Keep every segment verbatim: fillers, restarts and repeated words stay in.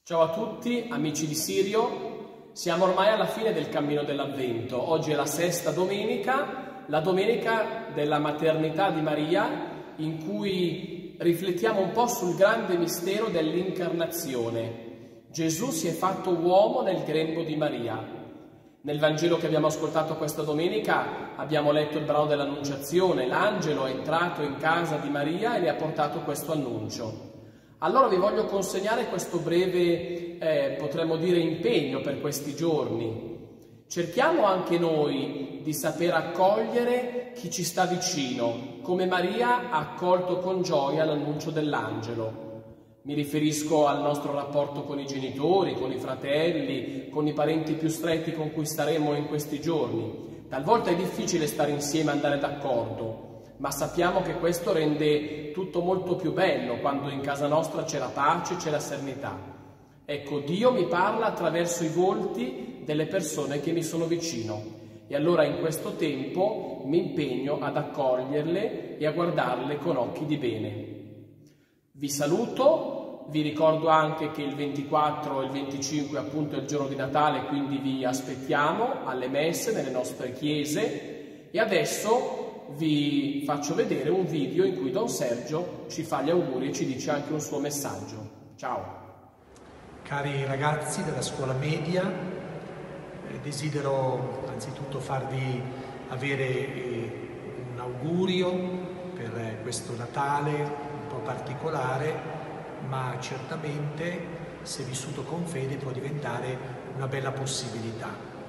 Ciao a tutti, amici di Sirio. Siamo ormai alla fine del cammino dell'Avvento. Oggi è la sesta domenica, la domenica della maternità di Maria, in cui riflettiamo un po' sul grande mistero dell'incarnazione. Gesù si è fatto uomo nel grembo di Maria. Nel Vangelo che abbiamo ascoltato questa domenica abbiamo letto il brano dell'Annunciazione. L'angelo è entrato in casa di Maria e le ha portato questo annuncio. Allora vi voglio consegnare questo breve, eh, potremmo dire, impegno per questi giorni. Cerchiamo anche noi di saper accogliere chi ci sta vicino, come Maria ha accolto con gioia l'annuncio dell'angelo. Mi riferisco al nostro rapporto con i genitori, con i fratelli, con i parenti più stretti con cui staremo in questi giorni. Talvolta è difficile stare insieme e andare d'accordo, ma sappiamo che questo rende tutto molto più bello quando in casa nostra c'è la pace, c'è la serenità. Ecco, Dio mi parla attraverso i volti delle persone che mi sono vicino e allora in questo tempo mi impegno ad accoglierle e a guardarle con occhi di bene. Vi saluto, vi ricordo anche che il ventiquattro e il venticinque appunto è il giorno di Natale, quindi vi aspettiamo alle messe nelle nostre chiese e adesso vi faccio vedere un video in cui Don Sergio ci fa gli auguri e ci dice anche un suo messaggio. Ciao! Cari ragazzi della scuola media, eh, desidero anzitutto farvi avere eh, un augurio per eh, questo Natale un po' particolare, ma certamente, se vissuto con fede, può diventare una bella possibilità.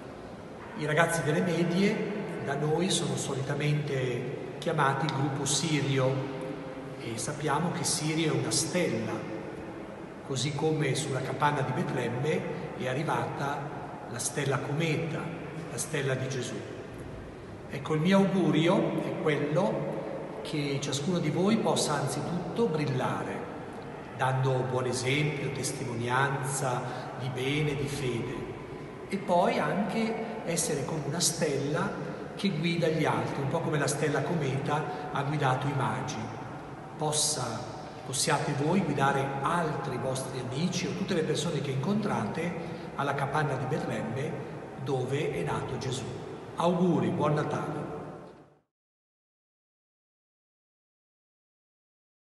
I ragazzi delle medie da noi sono solitamente chiamati gruppo Sirio e sappiamo che Sirio è una stella, così come sulla capanna di Betlemme è arrivata la stella cometa, la stella di Gesù. Ecco, il mio augurio è quello che ciascuno di voi possa anzitutto brillare, dando buon esempio, testimonianza di bene, di fede, e poi anche essere come una stella che guida gli altri, un po' come la stella cometa ha guidato i magi. Possa, possiate voi guidare altri vostri amici o tutte le persone che incontrate alla capanna di Betlemme dove è nato Gesù. Auguri, buon Natale!